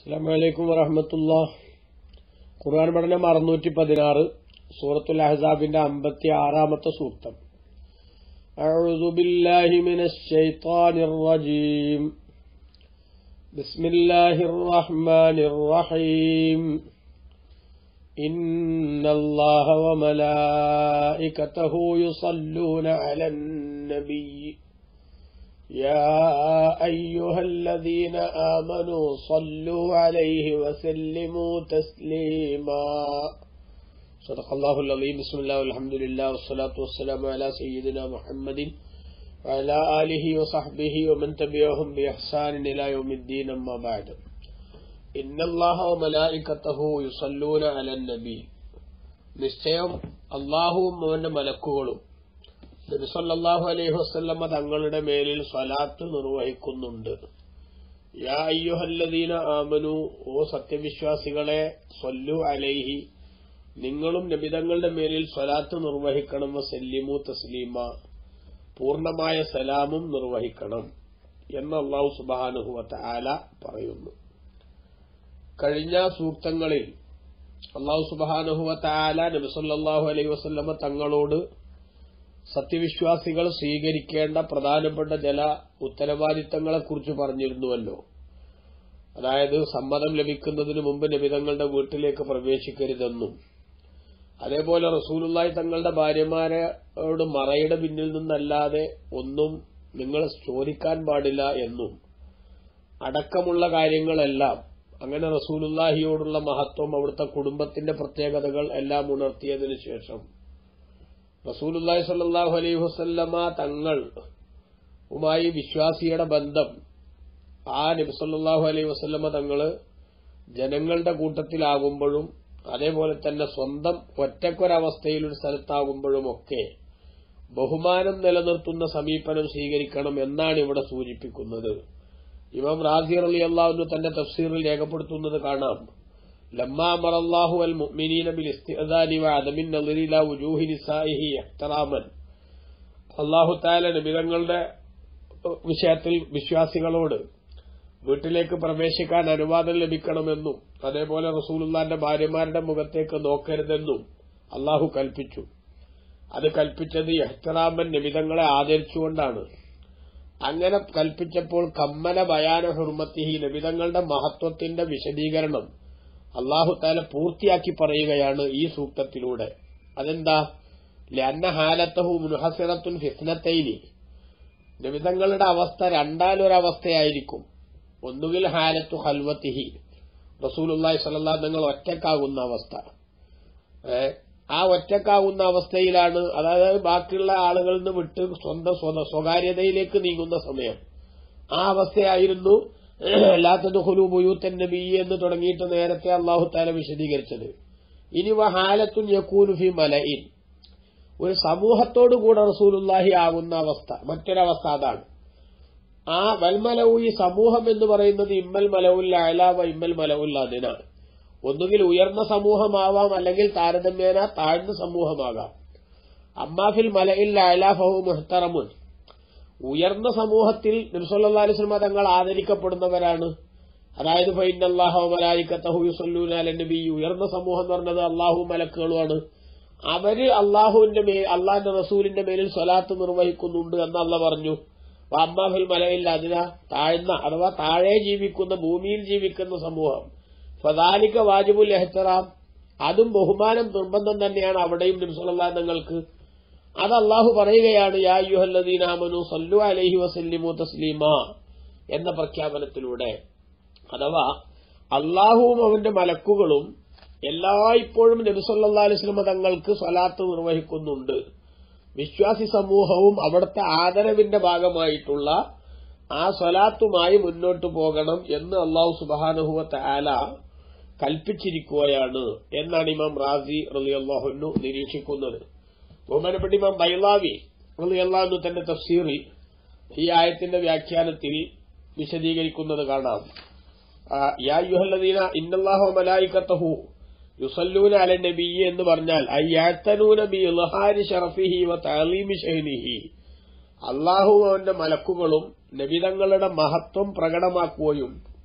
അസ്സലാമു അലൈക്കും വറഹ്മത്തുള്ളാഹി. ഖുർആൻ പഠനം 616 സൂറത്തുൽ അഹ്സാബിന്റെ 56ാമത്തെ സൂക്തം. അഊദു ബില്ലാഹി മിനശ് ശൈത്വാനിർ റജീം. ബിസ്മില്ലാഹിർ റഹ്മാനിർ റഹീം. ഇന്നല്ലാഹ വമലായികതഹു യുസല്ലൂന അലൻ നബിയ്യി يا أيها الذين آمنوا صلوا عليه وسلموا تسليما. صدق الله العظيم. بسم الله والحمد لله والصلاة والسلام على سيدنا محمد وعلى آله وصحبه ومن تبعهم بإحسان إلى يوم الدين. أما بعد. إن الله وملائكته يصلون على النبي. നിശ്ചയം അല്ലാഹുവും അവന്റെ മലക്കുകളും നബി സല്ലല്ലാഹു അലൈഹി വസല്ലമ തങ്ങളുടെ മേലിൽ സ്വലാത്ത് നിർവഹിക്കുന്നുണ്ട്. യാ അയ്യുഹല്ലദീന ആമനു, ഓ സത്യവിശ്വാസികളെ, സ്വല്ലു അലൈഹി, നിങ്ങളും നബി തങ്ങളുടെ മേലിൽ സ്വലാത്ത് നിർവഹിക്കണം. വസല്ലിമു തസ്ലീമ, പൂർണ്ണമായ സലാമും നിർവഹിക്കണം എന്ന് അല്ലാഹു സുബ്ഹാനഹു വ തആല പറയുന്നു. കഴിഞ്ഞ സൂക്തങ്ങളിൽ അല്ലാഹു സുബ്ഹാനഹു വ തആല നബി സല്ലല്ലാഹു അലൈഹി വസല്ലമ തങ്ങളോട് സത്യവിശ്വാസികൾ സ്വീകരിക്കേണ്ട പ്രധാനപ്പെട്ട ചില ഉത്തരവാദിത്തങ്ങളെക്കുറിച്ച് പറഞ്ഞിരുന്നുവല്ലോ. അതായത് സമ്മതം ലഭിക്കുന്നതിന് മുമ്പ് നബിതങ്ങളുടെ വീട്ടിലേക്ക് പ്രവേശിക്കരുതെന്നും, അതേപോലെ റസൂലുള്ളാഹി തങ്ങളുടെ ഭാര്യമാരോട് മറയുടെ പിന്നിൽ നിന്നല്ലാതെ ഒന്നും നിങ്ങൾ ചോദിക്കാൻ പാടില്ല എന്നും അടക്കമുള്ള കാര്യങ്ങളെല്ലാം, അങ്ങനെ റസൂലുള്ളാഹിയോടുള്ള മഹത്വം, അവിടുത്തെ കുടുംബത്തിന്റെ പ്രത്യേകതകൾ എല്ലാം ഉണർത്തിയതിനു ശേഷം റസൂലുള്ളാഹി സ്വല്ലല്ലാഹു അലൈഹി വസല്ലമ തങ്ങളുമായി വിശ്വാസിയുടെ ബന്ധം, ആ നബി സല്ലല്ലാഹു അലൈഹി വസല്ലമ തങ്ങള് ജനങ്ങളുടെ കൂട്ടത്തിലാകുമ്പോഴും അതേപോലെ തന്നെ സ്വന്തം ഒറ്റക്കൊരവസ്ഥയിൽ ഒരു സ്ഥലത്താകുമ്പോഴുമൊക്കെ ബഹുമാനം നിലനിർത്തുന്ന സമീപനം സ്വീകരിക്കണം എന്നാണ് ഇവിടെ സൂചിപ്പിക്കുന്നത്. ഇമാം റാസി റളിയല്ലാഹു അൻഹു തന്റെ തഫ്സീറിൽ രേഖപ്പെടുത്തുന്നത് കാണാം. ലമ്മാ അമറല്ലാഹു അൽ മുഅ്മിനീന ബിൽ ഇസ്തിഅദാനി വഅദമിൻ നളിരി ഇലാ വുജൂഹി നിസാഇഹി ഇഹ്തിറാമൻ. അല്ലാഹു തആല നബിതങ്ങളുടെ വിഷയത്തിൽ വിശ്വാസികളോട് വീട്ടിലേക്ക് പ്രവേശിക്കാൻ അനുവാദം ലഭിക്കണമെന്നും അതേപോലെ റസൂലുള്ളാഹിന്റെ ഭാര്യമാരുടെ മുഖത്തേക്ക് നോക്കരുതെന്നും അല്ലാഹു കൽപ്പിച്ചു. അത് കൽപ്പിച്ചത് ഇഹ്തിറാമൻ, നബിതങ്ങളെ ആദരിച്ചുകൊണ്ടാണ്. അങ്ങനെ കൽപ്പിച്ചപ്പോൾ കമ്മല ബയാന ഹുർമത്തിഹി, നബിതങ്ങളുടെ മഹത്വത്തിന്റെ വിശദീകരണം അല്ലാഹു തആല പൂർത്തിയാക്കി പറയുകയാണ് ഈ സൂക്തത്തിലൂടെ. അതെന്താ? ലഅന്ന ഹാലത്തഹു മുൻഹസിറത്തുൻ ഫിസ്നത്തൈനി, നബിതങ്ങളുടെ അവസ്ഥ രണ്ടാലൊരവസ്ഥയായിരിക്കും. ഒന്നുകിൽ ഹാലത്തു ഖൽവത്തിഹി, റസൂലുള്ളാഹി സ്വല്ലല്ലാഹു അലൈഹി വസല്ലം ഒറ്റക്കാകുന്ന അവസ്ഥ. ആ ഒറ്റക്കാകുന്ന അവസ്ഥയിലാണ്, അതായത് ബാക്കിയുള്ള ആളുകളിൽ നിന്ന് വിട്ട് സ്വന്തം സ്വകാര്യതയിലേക്ക് നീങ്ങുന്ന സമയം. ആ അവസ്ഥയായിരുന്നു ലാ തദ്ഖുലൂ ബുയൂത്തൻ നബിയ്യ എന്ന് തുടങ്ങിയിട്ട് നേരത്തെ അല്ലാഹു തആല വിശദീകരിച്ചത്. ഇനി വഹാലത്തുൻ യകൂനു ഫി മലഇൻ, ഒരു സമൂഹത്തോടുകൂടെ റസൂലുള്ളാഹി ആകുന്ന അവസ്ഥ, മറ്റൊരവസ്ഥ അതാണ്. ആ വൽമലഉ, ഈ സമൂഹം എന്ന് പറയുന്നത് ഇമ്മൽ മലഉൽ അഅ്ലാ വ ഇമ്മൽ മലഉൽ അദ്നാ, ഒന്നുകിൽ ഉയർന്ന സമൂഹമാവാം അല്ലെങ്കിൽ താരതമ്യേന താഴ്ന്ന സമൂഹമാകാം. അമ്മാ ഫിൽ മലഇൽ അഅ്ലാ ഫഹു മുഹ്തറമുൻ, ഉയർന്ന സമൂഹത്തിൽ നബി സല്ലല്ലാഹു അലൈഹി വസല്ലം തങ്ങൾ ആദരിക്കപ്പെടുന്നവരാണ്. അതായത് ഫഇന്നല്ലാഹ വമലായികതഹു യുസല്ലൂന അലൻ നബി, ഉയർന്ന സമൂഹം എന്ന് പറഞ്ഞത് അല്ലാഹുവും മലക്കുകളുമാണ്. അവര് അല്ലാഹുവിന്റെ റസൂലിന്റെ മേലിൽ സ്വലാത്ത് നിർവഹിക്കുന്നുണ്ട് എന്ന് അല്ലാഹു പറഞ്ഞു. അമ്മാ ഫിൽ മലഇൽ അദ്നാ, താഴ്ന്ന അഥവാ താഴെ ജീവിക്കുന്ന, ഭൂമിയിൽ ജീവിക്കുന്ന സമൂഹം, ഫദാലിക വാജിബുൽ ഇഹ്തിറാം, അതും ബഹുമാനം നിർബന്ധം തന്നെയാണ് അവിടെയും നബി സല്ലല്ലാഹു അലൈഹി തങ്ങൾക്ക്. അത് അല്ലാഹു പറയുകയാണ്, യാ അയ്യുഹല്ലദീന ആമനു സല്ലു അലൈഹി വസല്ലിമു തസ്ലീമാ എന്ന പ്രഖ്യാപനത്തിലൂടെ. അഥവാ അല്ലാഹുവും അവന്റെ മലക്കുകളും എല്ലായ്പ്പോഴും നബി സല്ലല്ലാഹു അലൈഹി വസല്ലം തങ്ങൾക്ക് സ്വലാത്ത് നിർവഹിക്കുന്നുണ്ട്. വിശ്വാസി സമൂഹവും അവിടുത്തെ ആദരവിന്റെ ഭാഗമായിട്ടുള്ള ആ സ്വലാത്തുമായി മുന്നോട്ടു പോകണം എന്ന് അല്ലാഹു സുബ്ഹാനഹു വ തആല കൽപ്പിച്ചിരിക്കുകയാണ് എന്നാണ് ഇമാം റാസി റളിയല്ലാഹു അൻഹു നിരീക്ഷിക്കുന്നത്. ബഹുമാനപ്പെട്ട ഇമാം ബൈളാവി റളിയല്ലാഹു അൻഹു തന്റെ തഫ്സീറിൽ ഈ ആയത്തിന്റെ വ്യാഖ്യാനത്തിൽ വിശദീകരിക്കുന്നത് കാണാം. യാ അയ്യുഹല്ലദീന ഇന്നല്ലാഹ വമലായികതഹു യുസല്ലൂന അലൻ നബിയ്യ എന്ന് പറഞ്ഞാൽ അയ്യഅ്തനൂന ബിഇൽഹാരി ശറഫിഹി വ തഅലീമി ശഅനിഹി, അല്ലാഹു അവന്റെ മലക്കുകളും നബിതങ്ങളുടെ മഹത്വം പ്രകടമാക്കുകയും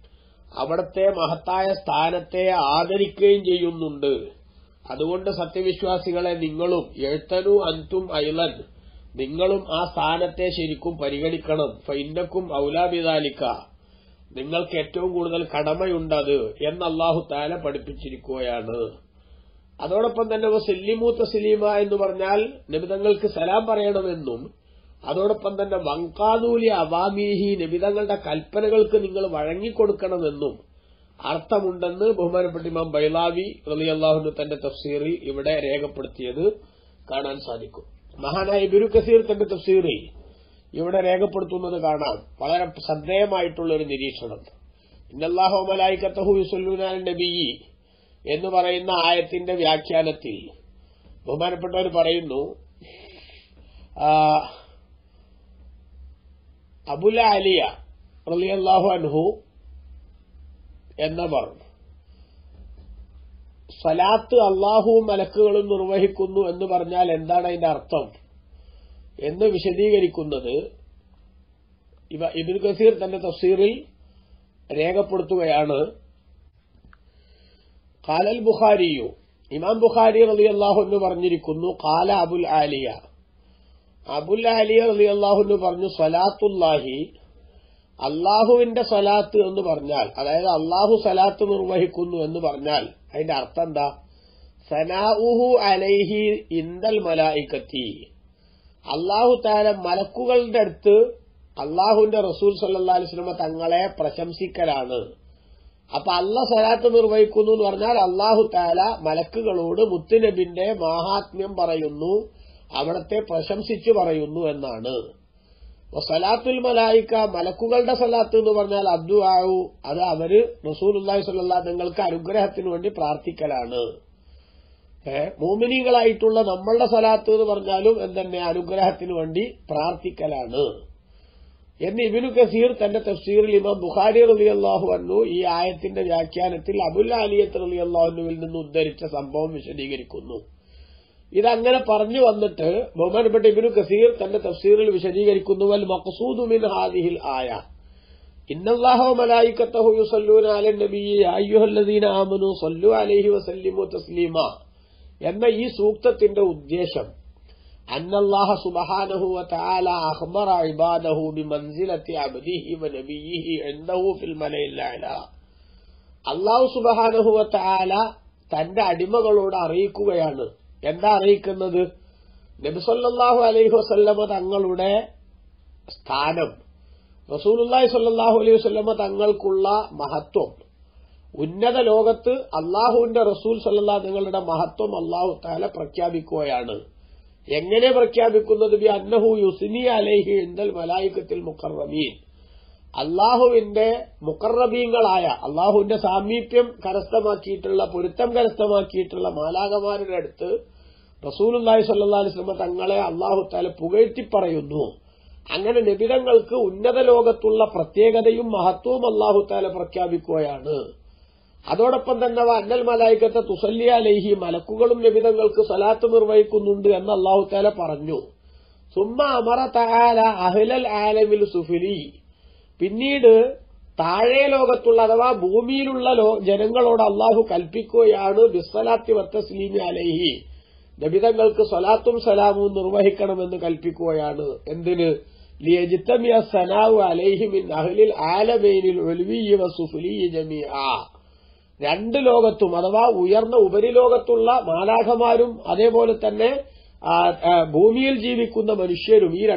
അവിടത്തെ മഹത്തായ സ്ഥാനത്തെ ആദരിക്കുകയും ചെയ്യുന്നുണ്ട്. അതുകൊണ്ട് സത്യവിശ്വാസികളെ നിങ്ങളും എഴുത്തനു അൻതും ഐലൻ, നിങ്ങളും ആ സ്ഥാനത്തെ ശരിക്കും പരിഗണിക്കണം. ഫഇന്നക്കും ഔലാ ബിദാലിക, നിങ്ങൾക്ക് ഏറ്റവും കൂടുതൽ കടമയുണ്ടത് എന്ന് അല്ലാഹു തആല പഠിപ്പിച്ചിരിക്കുകയാണ്. അതോടൊപ്പം തന്നെ വസല്ലിമു തസ്ലീമ എന്ന് പറഞ്ഞാൽ നബിതങ്ങൾക്ക് സലാം പറയണമെന്നും, അതോടൊപ്പം തന്നെ വങ്കാദൂലി അവാമീഹി, നബിതങ്ങളുടെ കൽപ്പനകൾക്ക് നിങ്ങൾ വഴങ്ങിക്കൊടുക്കണമെന്നും അർത്ഥമുണ്ടെന്ന് ബഹുമാനപ്പെട്ട ഇമാം ബൈലാവി റളിയല്ലാഹു അൻഹു തന്റെ തഫ്സീറിൽ ഇവിടെ രേഖപ്പെടുത്തിയത് കാണാൻ സാധിക്കും. മഹാനായ ഇബ്നു കസീർ തന്റെ തഫ്സീറിൽ ഇവിടെ രേഖപ്പെടുത്തുന്നത് കാണാം. വളരെ ശ്രദ്ധേയമായിട്ടുള്ള ഒരു നിരീക്ഷണം. ഇന്നല്ലാഹു വ മലായികതഹു യുസല്ലൂന അലൻ നബിയ്യി എന്ന് പറയുന്ന ആയത്തിന്റെ വ്യാഖ്യാനത്തിൽ ബഹുമാനപ്പെട്ടവർ പറയുന്നു, അബുൽ ആലിയ റളിയല്ലാഹു അൻഹു എന്നവർ സലാത്ത് അള്ളാഹുവും മലക്കുകളും നിർവഹിക്കുന്നു എന്ന് പറഞ്ഞാൽ എന്താണ് അതിന്റെ അർത്ഥം എന്ന് വിശദീകരിക്കുന്നത് ഇബ്നു കസീർ തന്റെ തഫ്സീറിൽ രേഖപ്പെടുത്തുകയാണ്. ഖാലൽ ബുഖാരിയു, ഇമാം ബുഖാരി റളിയല്ലാഹു അൻഹു പറഞ്ഞിരിക്കുന്നു, ഖാല അബുൽ ആലിയ, അബുൽ ആലിയ റളിയല്ലാഹു അൻഹു പറഞ്ഞു, സ്വലാത്തുല്ലാഹി, അള്ളാഹുവിന്റെ സ്വലാത്ത് എന്ന് പറഞ്ഞാൽ, അതായത് അള്ളാഹു സ്വലാത്ത് നിർവഹിക്കുന്നു എന്ന് പറഞ്ഞാൽ അതിന്റെ അർത്ഥം എന്താ? സനാഉഹു അലൈഹി ഇൻദൽ മലായികത്തി, അള്ളാഹു തആല മലക്കുകളുടെ അടുത്ത് അള്ളാഹുവിന്റെ റസൂൽ സല്ലല്ലാഹു അലൈഹി വസല്ലം തങ്ങളെ പ്രശംസിക്കലാണ്. അപ്പൊ അള്ളാഹ് സ്വലാത്ത് നിർവഹിക്കുന്നു എന്ന് പറഞ്ഞാൽ അള്ളാഹു തആല മലക്കുകളോട് മുത്തുനബിന്റെ മാഹാത്മ്യം പറയുന്നു, അവിടത്തെ പ്രശംസിച്ചു പറയുന്നു എന്നാണ്. സലാത്തുൽ മലായിക, മലക്കുകളുടെ സലാത്ത് എന്ന് പറഞ്ഞാൽ അദ്ദുആഉ, അത് അവര് റസൂലുള്ളാഹി സ്വല്ലല്ലാഹു അലൈഹി തങ്ങൾക്ക് അനുഗ്രഹത്തിന് വേണ്ടി പ്രാർത്ഥിക്കലാണ്. മുഅ്മിനീങ്ങളായിട്ടുള്ള നമ്മളുടെ സലാത്ത് എന്ന് പറഞ്ഞാലും എന്തെന്നെ അനുഗ്രഹത്തിന് വേണ്ടി പ്രാർത്ഥിക്കലാണ് എന്ന് ഇബ്നു കസീർ തന്റെ തഫ്സീറിൽ ഇമാം ബുഖാരി റളിയല്ലാഹു അൻഹു ഈ ആയത്തിന്റെ വ്യാഖ്യാനത്തിൽ അബുൽ ആലിയത്ത് റളിയല്ലാഹു അൻഹുവിൽ നിന്ന് ഉദ്ധരിച്ച സംഭവം വിശദീകരിക്കുന്നു. ഇതങ്ങനെ പറഞ്ഞു വന്നിട്ട് ബഹുമാനപ്പെട്ട ഇബ്നു കസീർ തന്റെ തഫ്സീറിൽ വിശദീകരിക്കുന്നു, വൽ മഖ്സൂദു മിൻ ഹാദിഹിൽ ആയ ഇന്നല്ലാഹ വ മലായികതഹു യുസല്ലൂന അലൻ നബിയ്യി യാ അയ്യുഹല്ലദീന ആമനൂ സ്വല്ലു അലൈഹി വസല്ലിമു തസ്ലീമ എന്ന ഈ സൂക്തത്തിന്റെ ഉദ്ദേശം അന്നല്ലാഹ സുബ്ഹാനഹു വ തആല അഖ്ബറ ഇബാദഹു ബിമൻസിലത്തി അബ്ദിഹി വ നബിയ്യിഹി ഇൻദഹു ഫിൽ മലയിൽ അഅ്ലാ, അല്ലാഹു സുബ്ഹാനഹു വ തആല തന്റെ അടിമകളോട് അറിയിക്കുകയാണ്. എന്താ അറിയിക്കുന്നത്? നബി സല്ലല്ലാഹു അലൈഹി വസല്ലമ തങ്ങളുടെ സ്ഥാനം, റസൂലുള്ളാഹി സ്വല്ലല്ലാഹു അലൈഹി വസല്ലമ തങ്ങൾക്കുള്ള മഹത്വം, ഉന്നത ലോകത്ത് അള്ളാഹുവിന്റെ റസൂൽ സല്ലല്ലാഹു തങ്ങളുടെ മഹത്വം അള്ളാഹു തആല പ്രഖ്യാപിക്കുകയാണ്. എങ്ങനെ പ്രഖ്യാപിക്കുന്നത്? ബി അന്നഹു യുസ്നി അലൈഹി ഇൻദൽ മലായികത്തിൽ മുഖറബീൻ, അള്ളാഹുവിന്റെ മുഖറബീങ്ങളായ അള്ളാഹുവിന്റെ സാമീപ്യം കരസ്ഥമാക്കിയിട്ടുള്ള, പൊരുത്തം കരസ്ഥമാക്കിയിട്ടുള്ള മാലാകമാരുടെ അടുത്ത് റസൂലുള്ളാഹി സ്വല്ലല്ലാഹു അലൈഹി വസല്ലം തങ്ങളെ അള്ളാഹു തആല പുകഴ്ത്തി പറയുന്നു. അങ്ങനെ നബിതങ്ങൾക്ക് ഉന്നത ലോകത്തുള്ള പ്രത്യേകതയും മഹത്വവും അള്ളാഹു തആല പ്രഖ്യാപിക്കുകയാണ്. അതോടൊപ്പം തന്നെ അന്നൽ മലായികത്തെ തുസല്ലി അലൈഹി, മലക്കുകളും നബിതങ്ങൾക്ക് സ്വലാത്ത് നിർവഹിക്കുന്നുണ്ട് എന്ന് അള്ളാഹു തആല പറഞ്ഞു. സുമ്മ അമറ തആല അഹ്ലൽ ആലമിൽ സുഫലി, പിന്നീട് താഴെ ലോകത്തുള്ള അഥവാ ഭൂമിയിലുള്ള ജനങ്ങളോട് അള്ളാഹു കൽപ്പിക്കുകയാണ് ബിസ്സലാത്തി വത്തസ്ലീമി അലൈഹി, നബിതങ്ങൾക്ക് സ്വലാത്തും സലാമും നിർവഹിക്കണമെന്ന് കൽപ്പിക്കുകയാണ്. എന്തിന്? ലിയജ്തമിഅ സനാഉ അലൈഹി മിൻ അഹ്ലിൽ ആലമൈനിൽ ഉൽവിയ്യി വസുഫലിയ്യി ജമീഅ, രണ്ട് ലോകത്തും അഥവാ ഉയർന്ന ഉപരിലോകത്തുള്ള മാലാഖമാരും അതേപോലെ തന്നെ ഭൂമിയിൽ ജീവിക്കുന്ന മനുഷ്യരും, ഈ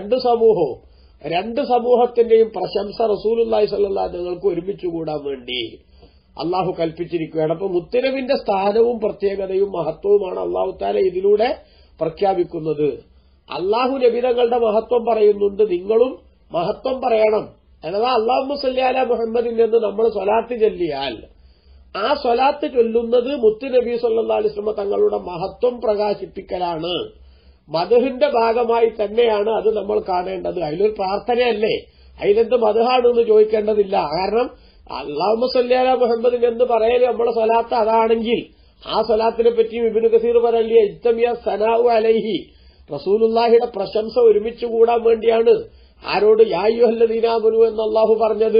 രണ്ട് സമൂഹത്തിന്റെയും പ്രശംസ റസൂലുള്ളാഹി സ്വല്ലല്ലാഹു അലൈഹി വസല്ലം ഒരുമിച്ചുകൂടാൻ വേണ്ടി അള്ളാഹു കൽപ്പിച്ചിരിക്കുകയാണ്. അപ്പൊ മുത്തനബിന്റെ സ്ഥാനവും പ്രത്യേകതയും മഹത്വവുമാണ് അള്ളാഹു തആല ഇതിലൂടെ പ്രഖ്യാപിക്കുന്നത്. അള്ളാഹു നബിതങ്ങളുടെ മഹത്വം പറയുന്നുണ്ട്, നിങ്ങളും മഹത്വം പറയണം. അഥവാ അല്ലാഹുമ്മ സ്വല്ലി അലാ മുഹമ്മദിൻ എന്ന് നമ്മൾ സ്വലാത്ത് ചൊല്ലിയാൽ ആ സ്വലാത്ത് ചൊല്ലുന്നത് മുത്തുനബി സല്ലല്ലാഹു അലൈഹി വസല്ലം തങ്ങളുടെ മഹത്വം പ്രകാശിപ്പിക്കലാണ്. മദ്ഹിന്റെ ഭാഗമായി തന്നെയാണ് അത് നമ്മൾ കാണേണ്ടത്. അതിലൊരു പ്രാർത്ഥനയല്ലേ, അതിലെന്ത് മദ്ഹാണെന്ന് ചോദിക്കേണ്ടതില്ല. കാരണം അല്ലാഹുമ്മ സ്വല്ലി അലാ മുഹമ്മദിൻ എന്ന് പറയല് നമ്മുടെ സ്വലാത്ത് അതാണെങ്കിൽ ആ സ്വലാത്തിനെ പറ്റിയും ഇബ്നു കസീർ പറയല്ലേ ഇജ്തമിഅ സനാഉ അലൈഹി, റസൂലുള്ളാഹിയുടെ പ്രശംസ ഒരുമിച്ച് കൂടാൻ വേണ്ടിയാണ് ആരോട് യാ അയ്യുഹല്ലദീന ആമനൂ എന്ന് അല്ലാഹു പറഞ്ഞത്.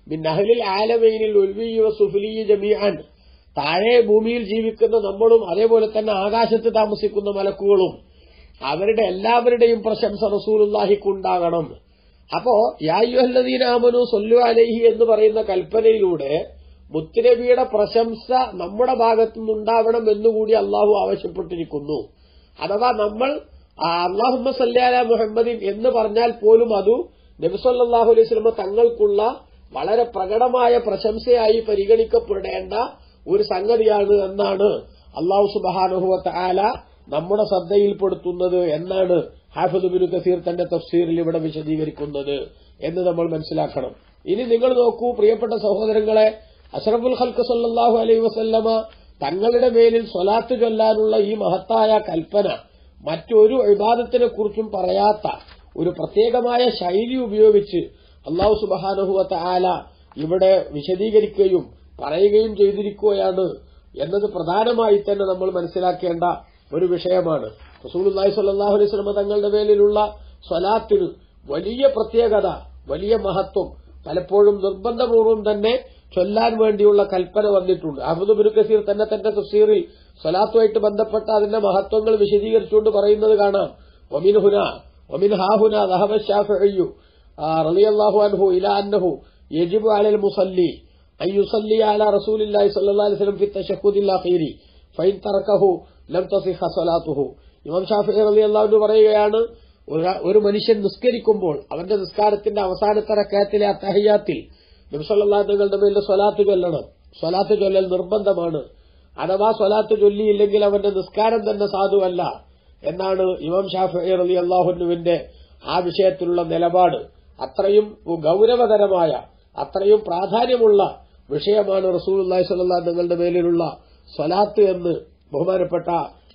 മിൻ അഹ്ലിൽ ആലമൈനിൽ ഉൽവിയ്യി വസുഫ്ലിയ്യി ജമീഅൻ, താഴെ ഭൂമിയിൽ ജീവിക്കുന്ന നമ്മളും അതേപോലെ തന്നെ ആകാശത്ത് താമസിക്കുന്ന മലക്കുകളും അവരുടെ എല്ലാവരുടെയും പ്രശംസ റസൂലുള്ളാഹിക്കുണ്ടാകണം. അപ്പോ യാ അയ്യുഹല്ലദീന ആമനൂ സ്വല്ലു അലൈഹി എന്ന് പറയുന്ന കൽപ്പനയിലൂടെ മുത്തുനബിയുടെ പ്രശംസ നമ്മുടെ ഭാഗത്തുനിന്നുണ്ടാവണം എന്നുകൂടി അള്ളാഹു ആവശ്യപ്പെട്ടിരിക്കുന്നു. അഥവാ നമ്മൾ അല്ലാഹുമ്മ സല്ലി അലാ മുഹമ്മദിൻ എന്ന് പറഞ്ഞാൽ പോലും അത് നബി സല്ലല്ലാഹു അലൈഹി വസല്ലം തങ്ങൾക്കുള്ള വളരെ പ്രകടമായ പ്രശംസയായി പരിഗണിക്കപ്പെടേണ്ട ഒരു സംഗതിയാണ് എന്നാണ് അല്ലാഹു സുബ്ഹാനഹു വ തആല നമ്മുടെ ശ്രദ്ധയിൽപ്പെടുത്തുന്നത് എന്നാണ് ഹാഫിദ് ഇബ്നു കസീർ തന്റെ തഫ്സീറിൽ ഇവിടെ വിശദീകരിക്കുന്നത് എന്ന് നമ്മൾ മനസ്സിലാക്കണം. ഇനി നിങ്ങൾ നോക്കൂ പ്രിയപ്പെട്ട സഹോദരങ്ങളെ, അഷ്റഫുൽ ഖൽഖ് സല്ലല്ലാഹു അലൈഹി വസല്ലമ തങ്ങളുടെ മേലിൽ സ്വലാത്ത് ചൊല്ലാനുള്ള ഈ മഹത്തായ കൽപ്പന മറ്റൊരു ഇബാദത്തിനെ കുറിച്ചും പറയാത്ത ഒരു പ്രത്യേകമായ ശൈലി ഉപയോഗിച്ച് അല്ലാഹു സുബ്ഹാനഹു വ തആല ഇവിടെ വിശദീകരിക്കുകയും പറയുകയും ചെയ്തിരിക്കുകയാണ് എന്നത് പ്രധാനമായി തന്നെ നമ്മൾ മനസ്സിലാക്കേണ്ട ഒരു വിഷയമാണ്. റസൂലുള്ളാഹി സ്വല്ലല്ലാഹു അലൈഹി വസല്ലം തങ്ങളുടെ മേലിലുള്ള സ്വലാത്തിന് വലിയ പ്രത്യേകത, വലിയ മഹത്വം, പലപ്പോഴും നിർബന്ധപൂർവ്വം തന്നെ ചൊല്ലാൻ വേണ്ടിയുള്ള കൽപ്പന വന്നിട്ടുണ്ട്. ഹാഫിദ് ഇബ്നു കസീർ തന്നെ തന്റെ തഫ്സീറിൽ സ്വലാത്തുമായിട്ട് ബന്ധപ്പെട്ട അതിന്റെ മഹത്വങ്ങൾ വിശദീകരിച്ചുകൊണ്ട് പറയുന്നത് കാണാം. വമിൻ ഹാഹുന ദഹബ ശാഫിഈ റളിയല്ലാഹു അൻഹു ഇലാ അന്നഹു യജിബു അലൽ മുസല്ലി അൻ യുസല്ലി അലാ റസൂലില്ലാഹി സ്വല്ലല്ലാഹു അലൈഹി വസല്ലം ഫി തശഹ്ഹുദിൽ അഖീരി ഫഇൻ തറകഹു ലം തസിഹ സ്വലാത്തുഹു. ഇമാം ശാഫിഈ റളിയല്ലാഹു അൻഹു പറയുകയാണ്, ഒരു മനുഷ്യൻ നിസ്കരിക്കുമ്പോൾ അവന്റെ നിസ്കാരത്തിന്റെ അവസാനത്തെ റക്അത്തിലെ അത്തഹിയ്യാത്തിൽ നബി സല്ലല്ലാഹു അലൈഹി വസല്ലം മേൽ സ്വലാത്ത് ചൊല്ലണം. സ്വലാത്ത് ചൊല്ലൽ നിർബന്ധമാണ്. അഥവാ സ്വലാത്ത് ചൊല്ലിയില്ലെങ്കിൽ അവന്റെ നിസ്കാരം തന്നെ സാധുവല്ല എന്നാണ് ഇമാം ശാഫിഈ റളിയല്ലാഹു അൻഹുവിന്റെ ആ വിഷയത്തിലുള്ള നിലപാട്. അത്രയും ഗൌരവതരമായ, അത്രയും പ്രാധാന്യമുള്ള വിഷയമാണ് റസൂലുള്ളാഹി സ്വല്ലല്ലാഹു അലൈഹി വസല്ലം മേലിലുള്ള സ്വലാത്ത് എന്ന് ബഹുമാനപ്പെട്ട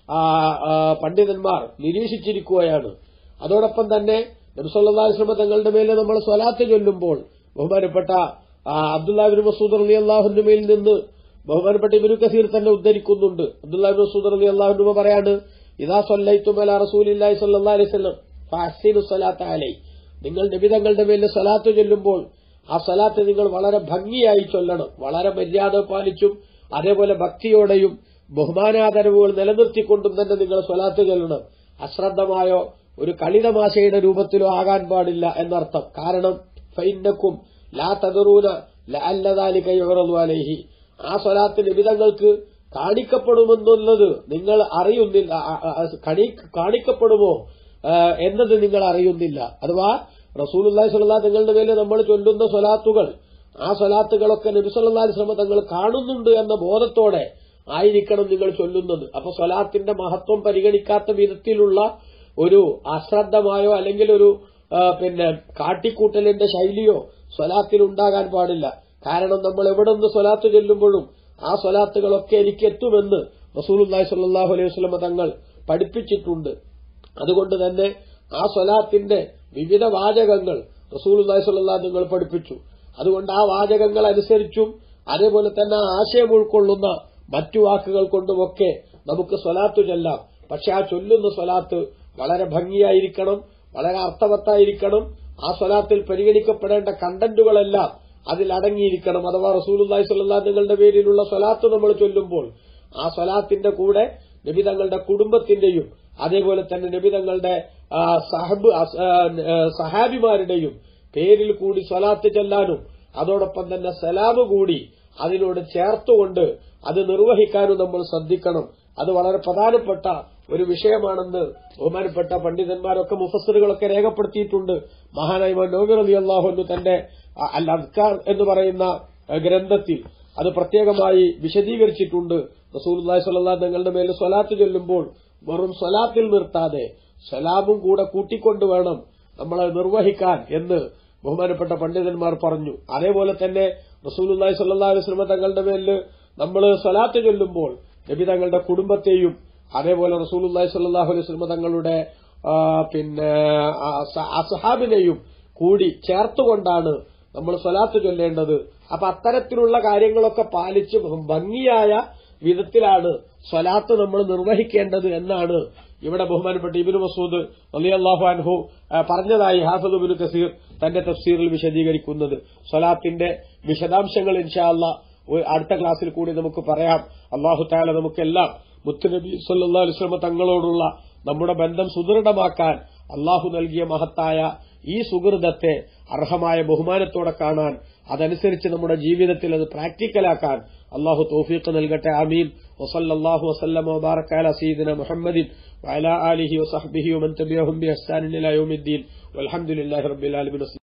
പണ്ഡിതന്മാർ നിരീക്ഷിച്ചിരിക്കുകയാണ്. അതോടൊപ്പം തന്നെ നബി സല്ലല്ലാഹു അലൈഹി വസല്ലം തങ്ങളുടെ മേലെ നമ്മൾ സ്വലാത്ത് ചൊല്ലുമ്പോൾ ബഹുമാനപ്പെട്ട അബ്ദുല്ലാഹി ഇബ്നു മസ്ഊദ് റളിയല്ലാഹു അൻഹുവിൽ നിന്ന് ബഹുമാനപ്പെട്ട ഇബ്നു കസീർ തന്നെ ഉദ്ധരിക്കുന്നുണ്ട്. അബ്ദുല്ലാഹി ഇബ്നു മസ്ഊദ് റളിയല്ലാഹു അൻഹു പറയാണ്, ഇദാ സല്ലൈതും അലാ റസൂലില്ലാഹി സ്വല്ലല്ലാഹു അലൈഹി വസല്ലം ഫഅഹ്സിനു സ്വലാത്ത അലൈഹി, നിങ്ങൾ നബി തങ്ങളുടെ മേലെ സ്വലാത്ത് ചൊല്ലുമ്പോൾ ആ സ്വലാത്ത് നിങ്ങൾ വളരെ ഭംഗിയായി ചൊല്ലണം. വളരെ മര്യാദ പാലിച്ചും അതേപോലെ ഭക്തിയോടെയും ബഹുമാനാദരവുകൾ നിലനിർത്തിക്കൊണ്ടും തന്നെ നിങ്ങൾ സ്വലാത്ത് ചൊല്ലണം. അശ്രദ്ധമായോ ഒരു കളിതമാശയുടെ രൂപത്തിലോ ആകാൻ പാടില്ല എന്നർത്ഥം. കാരണം ഫഇന്നക്കും ലാ തദറൂന ലഅല്ല ദാലിക യുറദു അലൈഹി, ആ സ്വലാത്ത് നബി തങ്ങൾക്ക് കാണിക്കപ്പെടുമെന്നുള്ളത് നിങ്ങൾ അറിയുന്നില്ല, കാണിക്കപ്പെടുമോ എന്നത് നിങ്ങൾ അറിയുന്നില്ല. അഥവാ റസൂലുള്ളാഹി സ്വല്ലല്ലാഹു അലൈഹി വസല്ലം തങ്ങളുടെ മേലെ നമ്മൾ ചൊല്ലുന്ന സ്വലാത്തുകൾ, ആ സ്വലാത്തുകളൊക്കെ നബി സല്ലല്ലാഹു അലൈഹി വസല്ലം തങ്ങൾ കാണുന്നുണ്ട് എന്ന ബോധത്തോടെ ആയിരിക്കണം നിങ്ങൾ ചൊല്ലുന്നത്. അപ്പൊ സ്വലാത്തിന്റെ മഹത്വം പരിഗണിക്കാത്ത വിധത്തിലുള്ള ഒരു അശ്രദ്ധമായോ അല്ലെങ്കിൽ ഒരു കാട്ടിക്കൂട്ടലിന്റെ ശൈലിയോ സ്വലാത്തിൽ ഉണ്ടാകാൻ പാടില്ല. കാരണം നമ്മൾ എവിടെ നിന്ന് സ്വലാത്ത് ചൊല്ലുമ്പോഴും ആ സ്വലാത്തുകളൊക്കെ എനിക്ക് എത്തുമെന്ന് റസൂലുള്ളാഹി സ്വല്ലല്ലാഹു അലൈഹി വസല്ലം തങ്ങൾ പഠിപ്പിച്ചിട്ടുണ്ട്. അതുകൊണ്ട് തന്നെ ആ സ്വലാത്തിന്റെ വിവിധ വാചകങ്ങൾ റസൂലുള്ളാഹി സ്വല്ലല്ലാഹു അലൈഹി വസല്ലം പഠിപ്പിച്ചു. അതുകൊണ്ട് ആ വാചകങ്ങൾ അനുസരിച്ചും അതേപോലെ തന്നെ ആശയം ഉൾക്കൊള്ളുന്ന മറ്റു വാക്കുകൾ കൊണ്ടുമൊക്കെ നമുക്ക് സ്വലാത്ത് ചൊല്ലാം. പക്ഷെ ആ ചൊല്ലുന്ന സ്വലാത്ത് വളരെ ഭംഗിയായിരിക്കണം, വളരെ അർത്ഥവത്തായിരിക്കണം. ആ സ്വലാത്തിൽ പരിഗണിക്കപ്പെടേണ്ട കണ്ടന്റുകളെല്ലാം അതിൽ അടങ്ങിയിരിക്കണം. അഥവാ റസൂലുള്ളാഹി സ്വല്ലല്ലാഹു അലൈഹി വസല്ലം പേരിലുള്ള സ്വലാത്ത് നമ്മൾ ചൊല്ലുമ്പോൾ ആ സ്വലാത്തിന്റെ കൂടെ നബി തങ്ങളുടെ കുടുംബത്തിന്റെയും അതേപോലെ തന്നെ നബി തങ്ങളുടെ സഹാബിമാരുടെയും പേരിൽ കൂടി സ്വലാത്ത് ചൊല്ലാനും അതോടൊപ്പം തന്നെ സലാം കൂടി അതിനോട് ചേർത്തുകൊണ്ട് അത് നിർവഹിക്കാനും നമ്മൾ ശ്രദ്ധിക്കണം. അത് വളരെ പ്രധാനപ്പെട്ട ഒരു വിഷയമാണെന്ന് ബഹുമാനപ്പെട്ട പണ്ഡിതന്മാരൊക്കെ മുഫസ്സിറുകളൊക്കെ രേഖപ്പെടുത്തിയിട്ടുണ്ട്. മഹാനായ ഇമാം നവവി റളിയല്ലാഹു അൻഹു തന്റെ അൽ അദ്കാർ എന്ന് പറയുന്ന ഗ്രന്ഥത്തിൽ അത് പ്രത്യേകമായി വിശദീകരിച്ചിട്ടുണ്ട്. റസൂലുള്ളാഹി സ്വല്ലല്ലാഹു അലൈഹി വസല്ലം തങ്ങളുടെ മേൽ സ്വലാത്ത് ചൊല്ലുമ്പോൾ വെറും സ്വലാത്തിൽ നിർത്താതെ സലാമും കൂടെ കൂട്ടിക്കൊണ്ട് വേണം നമ്മൾ നിർവഹിക്കാൻ എന്ന് ബഹുമാനപ്പെട്ട പണ്ഡിതന്മാർ പറഞ്ഞു. അതേപോലെ തന്നെ റസൂലുള്ളാഹി സ്വല്ലല്ലാഹു അലൈഹി വസല്ലം തങ്ങളുടെ മേൽ നമ്മൾ സ്വലാത്ത് ചൊല്ലുമ്പോൾ നബി തങ്ങളുടെ കുടുംബത്തെയും അതേപോലെ റസൂലുള്ളാഹി സ്വല്ലല്ലാഹു അലൈഹി വസല്ലം തങ്ങളുടെ അസ്ഹാബിനെയും കൂടി ചേർത്തുകൊണ്ടാണ് നമ്മൾ സ്വലാത്ത് ചൊല്ലേണ്ടത്. അപ്പൊ അത്തരത്തിലുള്ള കാര്യങ്ങളൊക്കെ പാലിച്ച് ഭംഗിയായ വിധത്തിലാണ് സ്വലാത്ത് നമ്മൾ നിർവഹിക്കേണ്ടത് എന്നാണ് ഇവിടെ ബഹുമാനപ്പെട്ട ഇബ്നു മസ്ഊദ് റളിയല്ലാഹു അൻഹു പറഞ്ഞതായി ഹാഫിദ് ഇബ്നു കസീർ തന്റെ തഫ്സീറിൽ വിശദീകരിക്കുന്നത്. സ്വലാത്തിന്റെ വിശദാംശങ്ങൾ ഇൻഷാ അല്ലാഹ് അടുത്ത ക്ലാസ്സിൽ കൂടി നമുക്ക് പറയാം. അല്ലാഹു തആല നമുക്കെല്ലാം മുത്തുനബി സല്ലല്ലാഹു അലൈഹി വസല്ലം തങ്ങളോടുള്ള നമ്മുടെ ബന്ധം സുദൃഢമാക്കാൻ അല്ലാഹു നൽകിയ മഹത്തായ ഈ സുഹൃതത്തെ അർഹമായ ബഹുമാനത്തോടെ കാണാൻ, അതനുസരിച്ച് നമ്മുടെ ജീവിതത്തിൽ അത് പ്രാക്ടിക്കലാക്കാൻ അല്ലാഹു തൗഫീഖ് നൽകട്ടെ. ആമീൻ. വസല്ലല്ലാഹു വസല്ലമ വബാറക അലാ സയ്യിദിന മുഹമ്മദിൻ വഅലാ ആലിഹി വസഹ്ബിഹി വമൻ തബിഅഹും ബിഇഹ്സാനിൻ ഇലാ യൗമിദ്ദീൻ വൽഹംദുലില്ലാഹി റബ്ബിൽ ആലമീൻ.